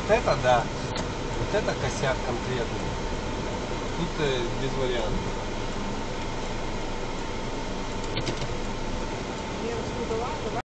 Вот это да. Вот это косяк конкретный. Тут без вариантов.